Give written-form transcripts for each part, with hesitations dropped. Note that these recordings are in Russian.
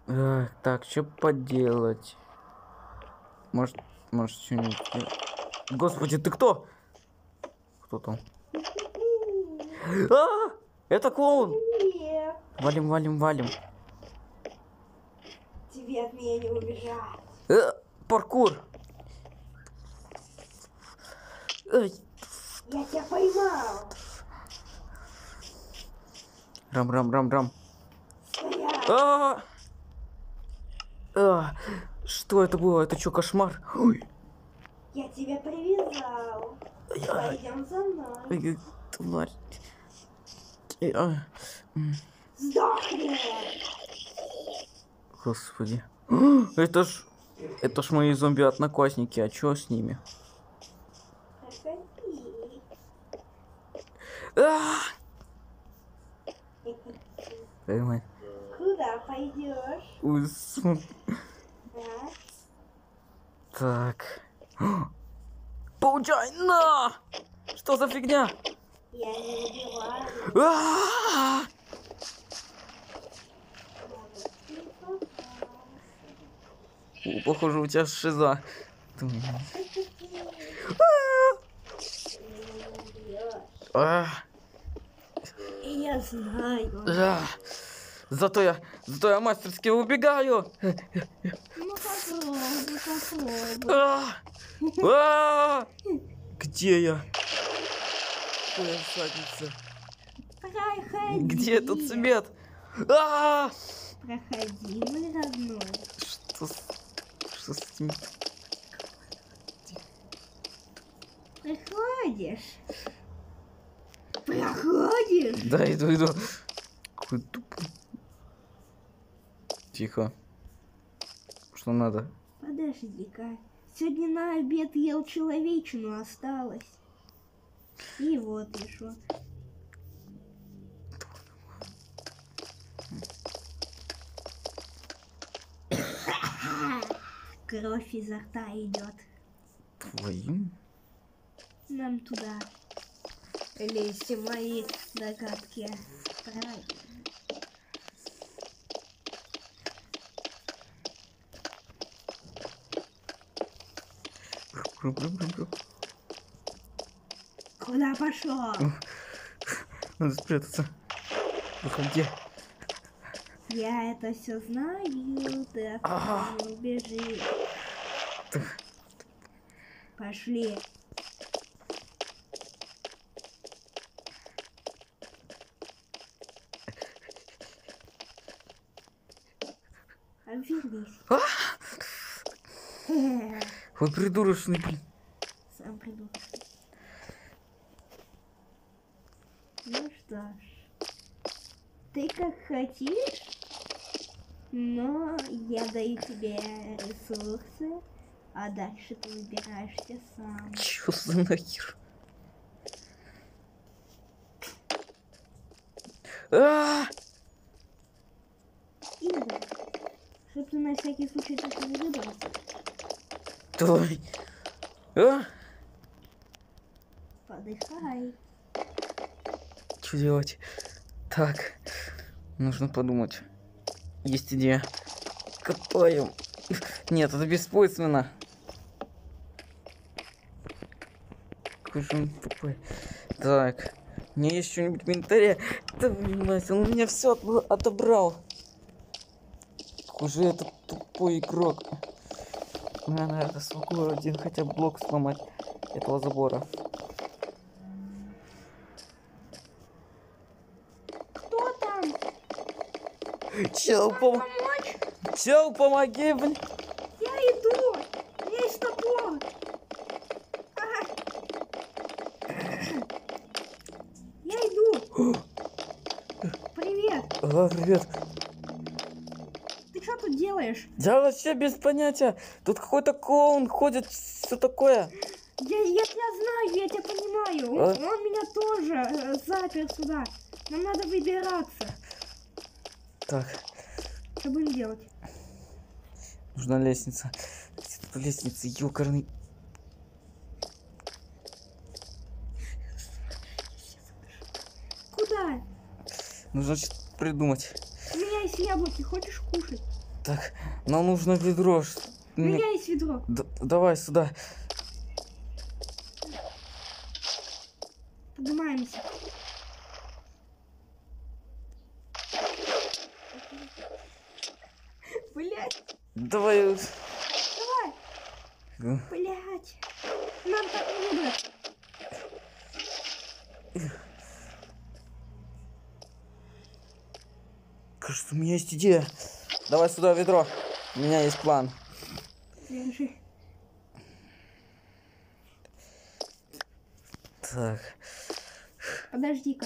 Так, что поделать? Может что-нибудь... Господи, ты кто? Кто там? Это клоун! Нет. Валим. Тебе от меня не убежать. Паркур! Я тебя поймал. Рам. Стоять. Что это было? Это что, кошмар? Ой. Я тебя привязал. Пойдем за мной. Тварь. Сдохни. Господи. Это ж мои зомби-одноклассники. А чё с ними? Поймай. Куда пойдешь? Так. Получай, на! Что за фигня? Я не убиваю. Похоже, у тебя шиза. Я знаю. Зато я мастерски убегаю. Ну попробуй. Где я? Какая задница? Проходи. Где тут свет? Проходи, мой родной. Что с этим? Проходишь? Да, иду. Какой тупой. Тихо. Что надо? Подожди-ка. Сегодня на обед ел человечину, осталось. И вот еще. Кровь изо рта идет. Твоим? Нам туда. Или все мои догадки правильные. Куда пошел? Надо спрятаться. Выходи. Я это все знаю, ты отсюда не убежишь. Пошли. Обвернись. Ой, придурочный, блин. Сам придурочный. Ну что ж. Ты как хотишь, но я даю тебе ресурсы, а дальше ты выбираешься сам. Чё за нахер? Игорь, чтоб ты на всякий случай так не выбрался. Давай. Подыхай. Что делать? Так, нужно подумать. Есть идея. Копаем. Нет, это бессмысленно. Какой же он тупой. Так, у меня есть что-нибудь в инвентаре. Да, блядь, он у меня все отобрал. Уже этот тупой игрок. Мне надо смогу один хотя бы блок сломать этого забора. Кто там? Чел, Чел, помоги, блин. Я иду. У меня есть топор. Я иду. Привет. Привет. Ты что тут делаешь? Я вообще без понятия. Тут какой-то клоун ходит, все такое. Я тебя знаю, я тебя понимаю. Он меня тоже запер сюда. Нам надо выбираться. Так. Что будем делать? Нужна лестница. Где-то лестница, ёкарный. Куда? Нужно что-то придумать. У меня есть яблоки, хочешь кушать? Так, нам нужно ведро. У меня есть ведро. Давай сюда. Поднимаемся. Блять, Давай. давай. Блять. Нам так не выбраться. Кажется, у меня есть идея. Давай сюда ведро. У меня есть план. Держи. Так. Подожди-ка.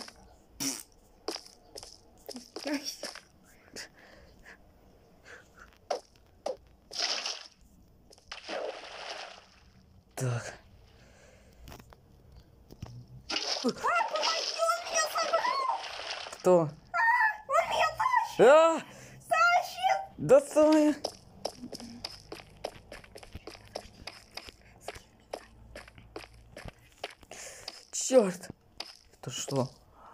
Так. Кто? Он меня А! тащит! Доставай! Черт! Это что?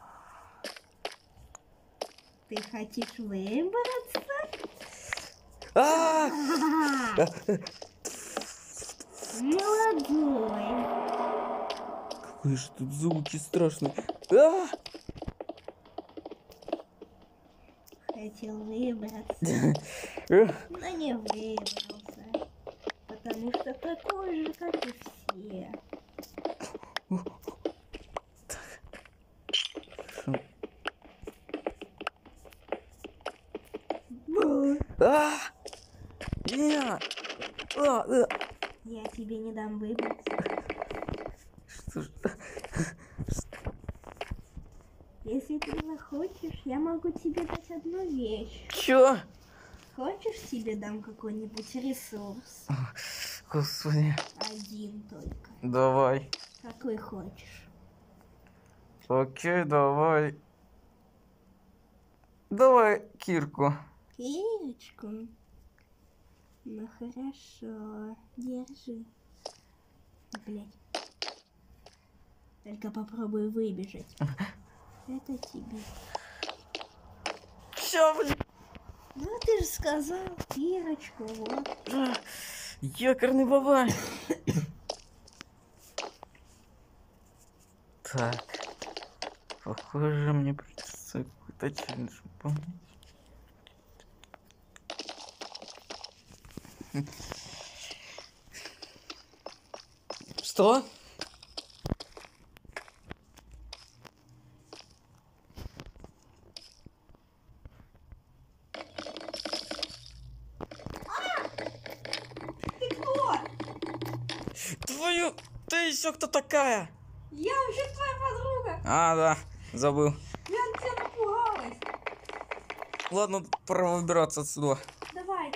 Ты хочешь выбраться? А! Молодой. Какие же тут звуки страшные. А! Хотел выбраться, но не выбрался. Потому что такой же, как и все. А! Я тебе не дам выбраться. Что ж? Если ты захочешь, я могу тебе дать одну вещь. Чё? Хочешь, тебе дам какой-нибудь ресурс? Господи. Один только. Давай. Какой хочешь. Окей, давай. Давай кирку. Кирочку? Ну хорошо. Держи. Блять. Только попробуй выбежать. Это тебе. Чё, блин? Ну ты же сказал Кирочку, вот. Якорный бабай. Так. Похоже, мне придется какой-то челлендж выполнять. Что? Ты кто? Твою... Ты еще кто такая? Я вообще твоя подруга. А, да, забыл. Я от тебя напугалась. Ладно, пора выбираться отсюда. Давай.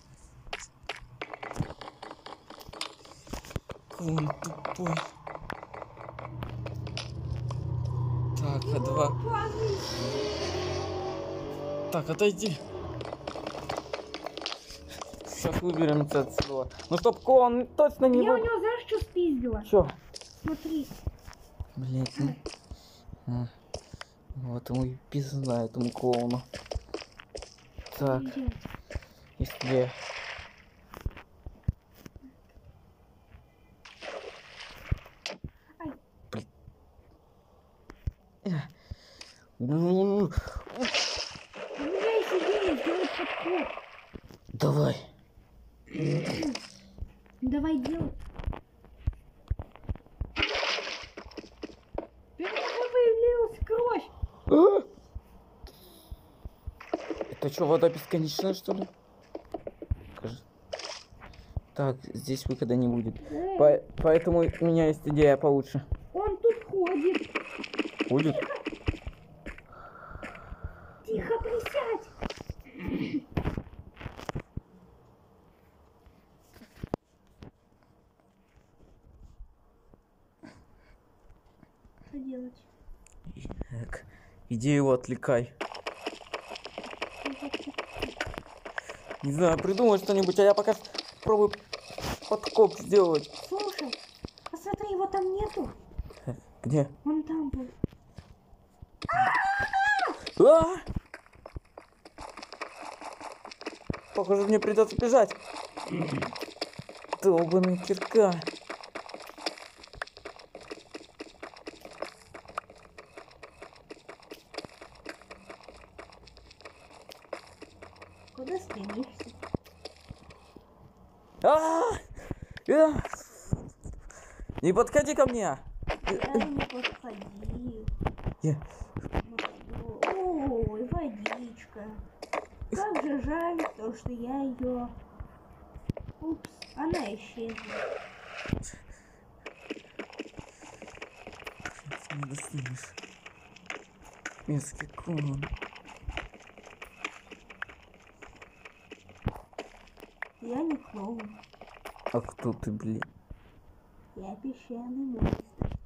Какой он тупой. Так, а два... Так, отойди. Сейчас выберемся отсюда. Ну чтоб он точно не... Я у него, знаешь, что спиздила? Чё? Смотри. Блять, ну... Вот ему и пизда, этому клоуну. Так, Иди. если... Ай. Блин. У меня есть идея сделать подкоп. Давай. Давай делай. Перед тобой появилась кровь. Это что, вода бесконечная, что ли? Кажется. Так, здесь выхода не будет. Поэтому у меня есть идея получше. Он тут ходит. Будет? Тихо, присядь. Что делать? Так, иди его отвлекай. Не знаю, придумай что-нибудь, а я пока пробую подкоп сделать. Слушай, посмотри, его там нету. Где? Он там был. А! Похоже, мне придется бежать. Долбаная кирка. Куда стремишься? Не подходи ко мне. Я не подходи. Я- Ой, водичка. Как же жаль, то, что я ее... Упс, она исчезла. Ты не достанешь. Мерзкий клоун. Я не клоун. А кто ты, блин? Я песчаный монстр.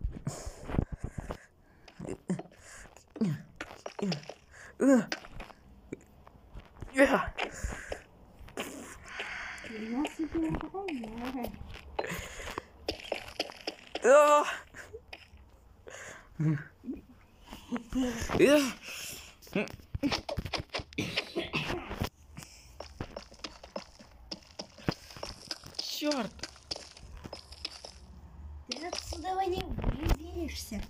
Я себе охраняю. Черт! Ты отсюда не выберешься.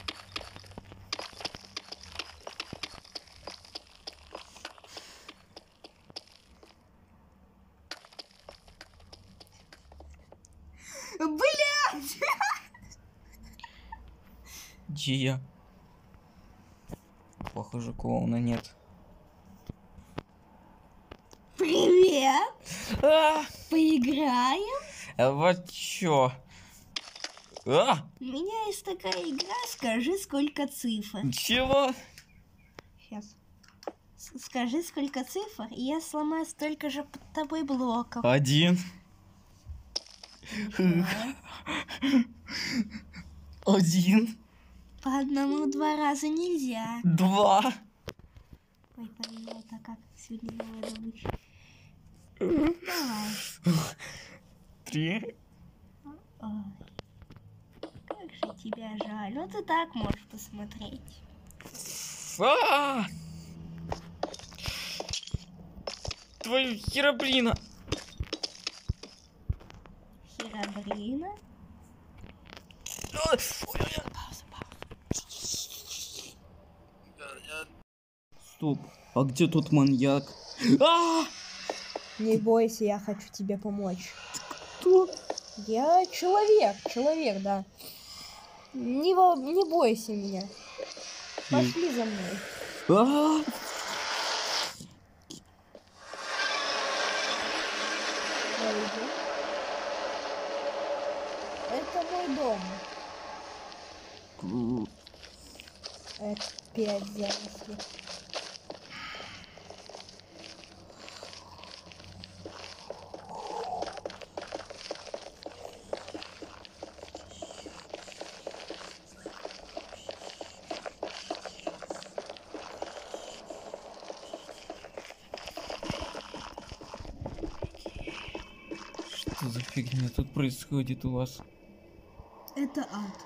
Блядь! Где я? Похоже, клоуна нет. Привет! Поиграем? Вот чё? У меня есть такая игра, скажи, сколько цифр. Чего? Сейчас. Скажи, сколько цифр, и я сломаю столько же под тобой блоков. 1. 1. По одному 2 раза нельзя. 2. Ой, поняла, так как сегодня новая добыча. Давай. 3. Ой, как же тебя жаль. Вот и так можешь посмотреть. Твою херобрина. Херобрина? Стоп, а где тот маньяк? Не бойся, я хочу тебе помочь. Кто? Я человек, да. Не бойся меня. Пошли за мной. Это мой дом. Опять заросли. Что за фигня тут происходит у вас? Это ад.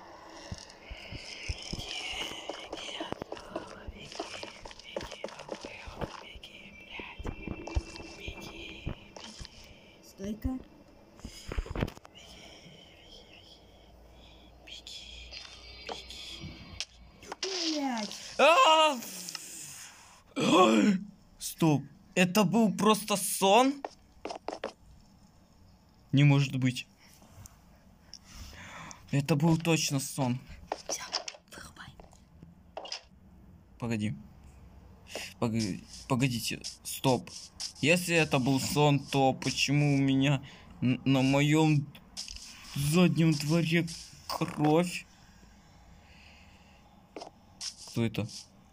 Стойка. Блять. Стоп, это был просто сон? Не может быть. Это был точно сон. Все, вырубай. Погоди. Погодите, стоп. Если это был сон, то почему у меня на моем заднем дворе кровь? Кто это?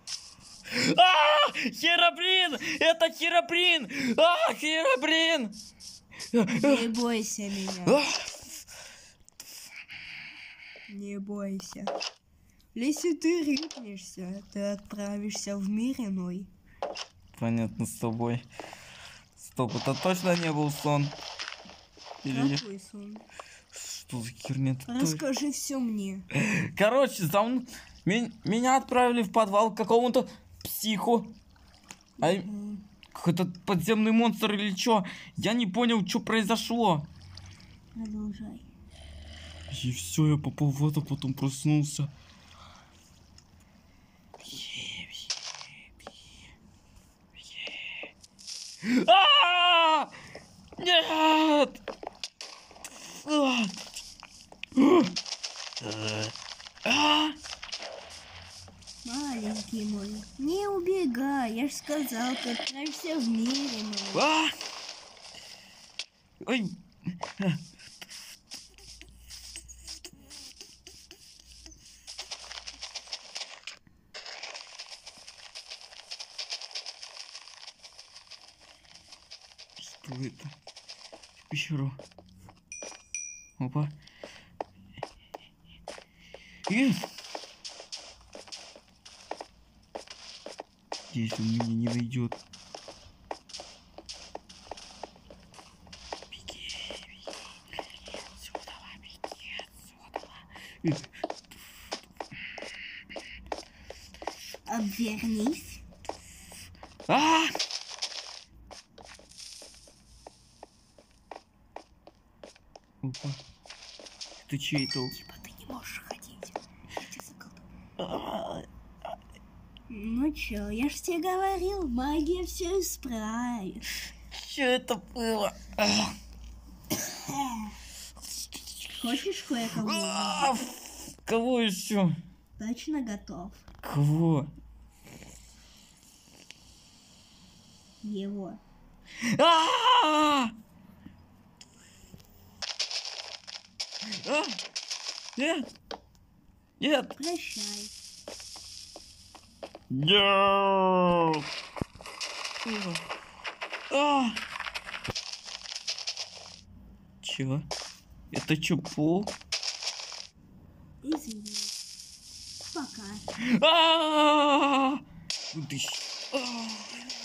Херобрин! Это Херобрин! Херобрин! Не бойся меня. Не бойся. Если ты рыпнешься, ты отправишься в мир иной. Понятно с тобой. Стоп, это точно не был сон? Или... Какой сон? Что за херня? Расскажи все мне. Короче, меня отправили в подвал к какому-то психу. какой-то подземный монстр или чё? Я не понял, что произошло. Продолжай. И все, я попал в это, потом проснулся. Нет! Маленький мой, не убегай, я ж сказал, ты отправишься в мире, мой. Ой. Что это? В пещеру. Опа. Здесь он меня не найдет. Беги, беги отсюда, беги отсюда. Обвернись. Опа. Это чей толк? Типа ты не можешь ходить. Я тебя заколдую. Ну чё, я ж тебе говорил, магия все исправит. Что это было? Хочешь кое-кого? Кого еще? Точно готов. Кого? Его. Нет! Нет! Прощай. Нет! Чё? Это чё, пол? Извини. Пока. Ну ты